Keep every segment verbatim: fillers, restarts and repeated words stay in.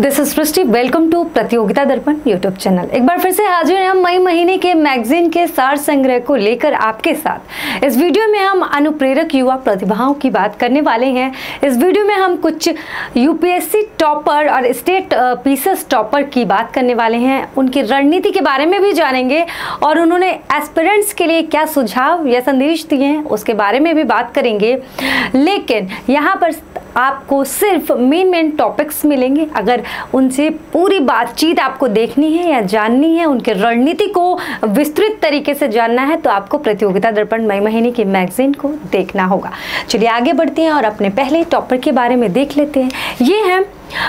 This is Srishti, welcome to Pratiyogita Darpan YouTube channel. एक बार फिर से हाजिर हैं हम मई महीने के मैगजीन के सार संग्रह को लेकर आपके साथ। इस वीडियो में हम अनुप्रेरक युवा प्रतिभाओं की बात करने वाले हैं। इस वीडियो में हम कुछ यूपीएससी टॉपर और स्टेट पीसीएस टॉपर की बात करने वाले हैं। उनकी रणनीति के बारे में भी जानेंगे और उन्होंने एस्पिरेंट्स के लिए क्या सुझाव या संदेश दिए हैं उसके बारे में भी बात करेंगे। लेकिन यहाँ पर आपको सिर्फ मेन मेन टॉपिक्स मिलेंगे। अगर उनसे पूरी बातचीत आपको देखनी है या जाननी है, उनके रणनीति को विस्तृत तरीके से जानना है, तो आपको प्रतियोगिता दर्पण मई महीने की मैगजीन को देखना होगा। चलिए आगे बढ़ते हैं और अपने पहले टॉपर के बारे में देख लेते हैं। ये है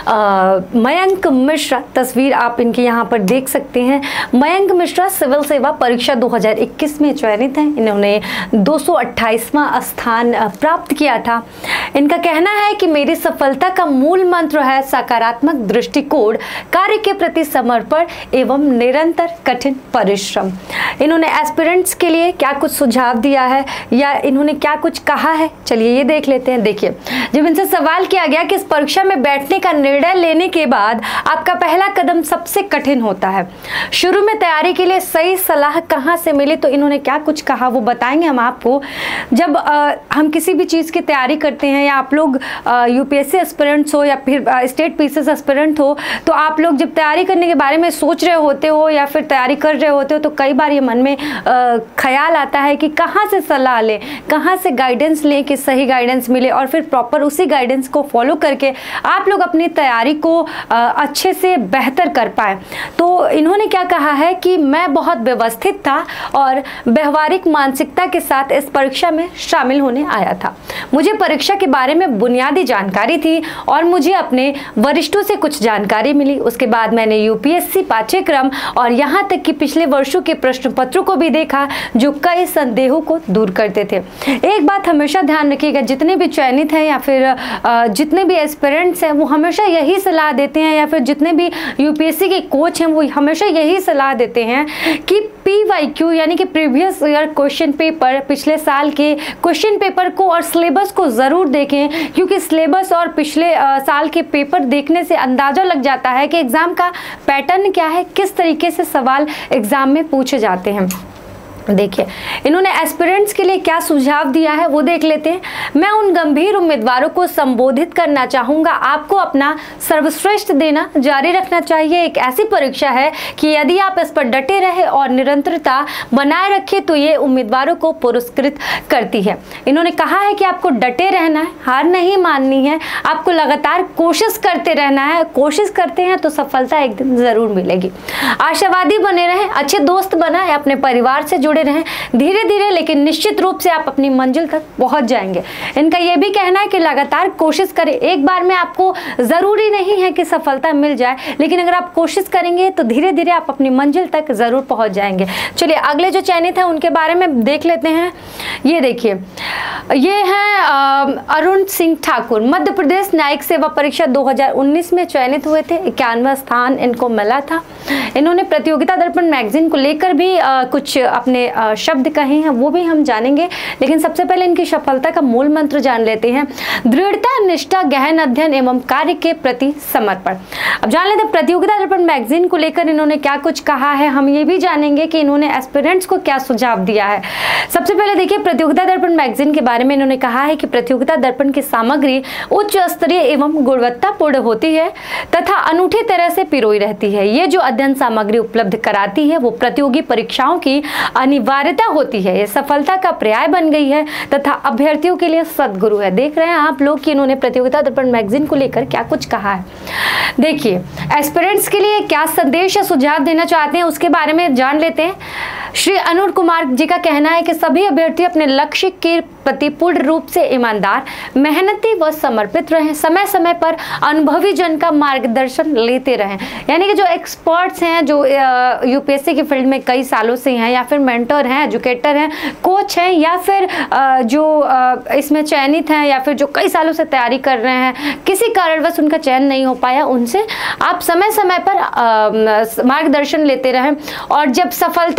मयंक मिश्रा। तस्वीर आप इनके यहाँ पर देख सकते हैं। मयंक मिश्रा सिविल सेवा परीक्षा दो हज़ार इक्कीस में चयनित हैं। इन्होंने दो सौ अट्ठाईसवां स्थान प्राप्त किया था। इनका कहना है कि मेरी सफलता का मूल मंत्र है सकारात्मक दृष्टिकोण, कार्य के प्रति समर्पण एवं निरंतर कठिन परिश्रम। इन्होंने एस्पिरेंट्स के लिए क्या कुछ सुझाव दिया है या इन्होंने क्या कुछ कहा है, चलिए ये देख लेते हैं। देखिए, जब इनसे सवाल किया गया कि इस परीक्षा में बैठने का निर्णय लेने के बाद आपका पहला कदम सबसे कठिन होता है, शुरू में तैयारी के लिए सही सलाह कहां से मिली, तो इन्होंने क्या कुछ कहा वो बताएंगे हम आपको। जब आ, हम किसी भी चीज़ की तैयारी करते हैं या आप लोग यूपीएससी एस्पिरेंट्स हो या फिर स्टेट पीसीएस एस्पिरेंट हो, तो आप लोग जब तैयारी करने के बारे में सोच रहे होते हो या फिर तैयारी कर रहे होते हो, तो कई बार ये मन में आ, ख्याल आता है कि कहाँ से सलाह लें, कहाँ से गाइडेंस लें कि सही गाइडेंस मिले और फिर प्रॉपर उसी गाइडेंस को फॉलो करके आप लोग अपनी तैयारी को अच्छे से बेहतर कर पाए। तो इन्होंने क्या कहा है कि मैं बहुत व्यवस्थित था और व्यवहारिक मानसिकता के साथ इस परीक्षा में शामिल होने आया था। मुझे परीक्षा के बारे में बुनियादी जानकारी थी और मुझे अपने वरिष्ठों से कुछ जानकारी मिली। उसके बाद मैंने यूपीएससी पाठ्यक्रम और यहाँ तक कि पिछले वर्षों के प्रश्न पत्रों को भी देखा जो कई संदेहों को दूर करते थे। एक बात हमेशा ध्यान रखिएगा, जितने भी चयनित हैं या फिर जितने भी एस्पिरेंट्स हैं वो हमेशा यही सलाह देते हैं, या फिर जितने भी यूपीएससी के कोच हैं वो हमेशा यही सलाह देते हैं कि पीवाईक्यू यानी कि प्रीवियस ईयर क्वेश्चन पेपर, पिछले साल के क्वेश्चन पेपर को और सिलेबस को ज़रूर देखें, क्योंकि सिलेबस और पिछले आ, साल के पेपर देखने से अंदाज़ा लग जाता है कि एग्ज़ाम का पैटर्न क्या है, किस तरीके से सवाल एग्ज़ाम में पूछे जाते हैं। देखिए, इन्होंने एस्पिरेंट्स के लिए क्या सुझाव दिया है वो देख लेते हैं। मैं उन गंभीर उम्मीदवारों को संबोधित करना चाहूँगा, आपको अपना सर्वश्रेष्ठ देना जारी रखना चाहिए। एक ऐसी परीक्षा है कि यदि आप इस पर डटे रहे और निरंतरता बनाए रखें तो ये उम्मीदवारों को पुरस्कृत करती है। इन्होंने कहा है कि आपको डटे रहना है, हार नहीं माननी है, आपको लगातार कोशिश करते रहना है। कोशिश करते हैं तो सफलता एक दिन ज़रूर मिलेगी। आशावादी बने रहें, अच्छे दोस्त बनाएं, अपने परिवार से जुड़े रहें। धीरे धीरे लेकिन निश्चित रूप से आप अपनी मंजिल तक पहुंच जाएंगे। इनका यह भी कहना है कि लगातार कोशिश करें। एक बार में आपको जरूरी नहीं है कि सफलता मिल जाए, लेकिन अगर आप कोशिश करेंगे तो धीरे धीरे आप अपनी मंजिल तक जरूर पहुंच जाएंगे। चलिए अगले जो चयनित है उनके बारे में देख लेते हैं। ये देखिए, ये हैं अरुण सिंह ठाकुर। मध्य प्रदेश न्यायिक सेवा परीक्षा दो हज़ार उन्नीस में चयनित हुए थे। इक्यानवा स्थान इनको मिला था। इन्होंने प्रतियोगिता दर्पण मैगजीन को लेकर भी आ, कुछ अपने शब्द कहे हैं, वो भी हम जानेंगे। लेकिन सबसे पहले इनकी सफलता का मूल मंत्र जान लेते हैं। दृढ़ता, निष्ठा, गहन अध्ययन एवं कार्य के प्रति समर्पण। अब जान लेते हैं प्रतियोगिता दर्पण मैगजीन को लेकर इन्होंने क्या कुछ कहा है। हम ये भी जानेंगे कि इन्होंने एस्पिरेंट्स को क्या सुझाव दिया है। सबसे पहले देखिए, प्रतियोगिता दर्पण मैगजीन के बारे में इन्होंने कहा है कि प्रतियोगिता दर्पण की सामग्री उच्च स्तरीय एवं गुणवत्तापूर्ण होती है तथा अनूठी तरह से पिरोई रहती है। ये जो अध्ययन सामग्री उपलब्ध कराती है वो प्रतियोगी परीक्षाओं की अनिवार्यता होती है। ये सफलता का पर्याय बन गई है तथा अभ्यर्थियों के लिए सद्गुरु है। देख रहे हैं आप लोग कि इन्होंने प्रतियोगिता दर्पण मैगजीन को लेकर क्या कुछ कहा है। देखिए, एस्पिरेंट्स के लिए क्या संदेश या सुझाव देना चाहते हैं उसके बारे में जान लेते हैं। श्री अनुर कुमार जी का कहना है कि सभी अभ्यर्थी अपने लक्ष्य के प्रति पूर्ण रूप से ईमानदार, मेहनती व समर्पित रहें। समय समय पर अनुभवी जन का मार्गदर्शन लेते रहें। यानी कि जो एक्सपर्ट्स हैं, जो यूपीएससी की फील्ड में कई सालों से हैं, या फिर मेंटर हैं, एजुकेटर हैं, कोच हैं, या फिर जो इसमें चयनित हैं, या फिर जो कई सालों से तैयारी कर रहे हैं, किसी कारणवश उनका चयन नहीं हो पाया, उनसे आप समय समय पर मार्गदर्शन लेते रहें। और जब सफलता का मार्ग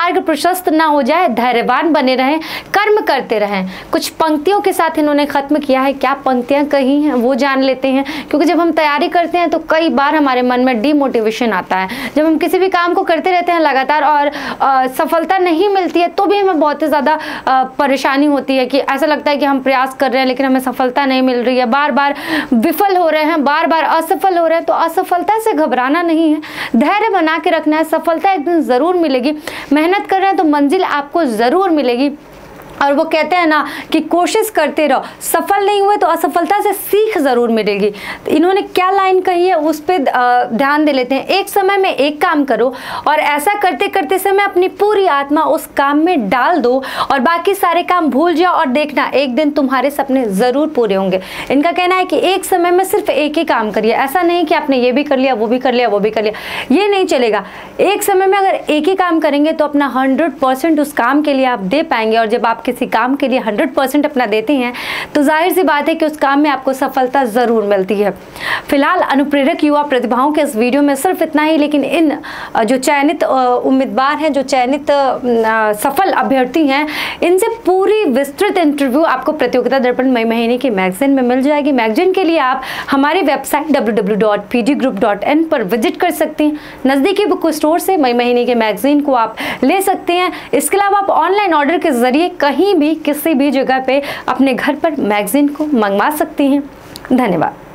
मार्ग प्रशस्त ना हो जाए, धैर्यवान बने रहें, कर्म करते रहें। कुछ पंक्तियों के साथ इन्होंने खत्म किया है। क्या पंक्तियां कही हैं वो जान लेते हैं, क्योंकि जब हम तैयारी करते हैं तो कई बार हमारे मन में डिमोटिवेशन आता है। जब हम किसी भी काम को करते रहते हैं लगातार और आ, सफलता नहीं मिलती है तो भी हमें बहुत ही ज़्यादा परेशानी होती है कि ऐसा लगता है कि हम प्रयास कर रहे हैं लेकिन हमें सफलता नहीं मिल रही है, बार बार विफल हो रहे हैं, बार बार असफल हो रहे हैं। तो असफलता से घबराना नहीं है, धैर्य बना के रखना है। सफलता एक दिन ज़रूर मिलेगी। मेहनत कर रहे हैं तो मंजिल आपको ज़रूर मिलेगी। और वो कहते हैं ना कि कोशिश करते रहो, सफल नहीं हुए तो असफलता से सीख ज़रूर मिलेगी। तो इन्होंने क्या लाइन कही है उस पर ध्यान दे लेते हैं। एक समय में एक काम करो और ऐसा करते करते समय अपनी पूरी आत्मा उस काम में डाल दो और बाकी सारे काम भूल जाओ और देखना एक दिन तुम्हारे सपने ज़रूर पूरे होंगे। इनका कहना है कि एक समय में सिर्फ एक ही काम करिए। ऐसा नहीं कि आपने ये भी कर लिया, वो भी कर लिया, वो भी कर लिया, ये नहीं चलेगा। एक समय में अगर एक ही काम करेंगे तो अपना हंड्रेड परसेंट उस काम के लिए आप दे पाएंगे। और जब आप किसी काम के लिए हंड्रेड परसेंट अपना देते हैं तो जाहिर सी बात है कि उस काम में आपको सफलता ज़रूर मिलती है। फिलहाल अनुप्रेरक युवा प्रतिभाओं के इस वीडियो में सिर्फ इतना ही, लेकिन इन जो चयनित उम्मीदवार हैं, जो चयनित सफल अभ्यर्थी हैं, इनसे पूरी विस्तृत इंटरव्यू आपको प्रतियोगिता दर्पण मई महीने की मैगजीन में मिल जाएगी। मैगजीन के लिए आप हमारी website W W W dot P D group dot in पर विजिट कर सकती हैं। नज़दीकी बुक स्टोर से मई महीने के मैगजीन को आप ले सकते हैं। इसके अलावा आप ऑनलाइन ऑर्डर के जरिए कहीं भी किसी भी जगह पे अपने घर पर मैगजीन को मंगवा सकती हैं। धन्यवाद।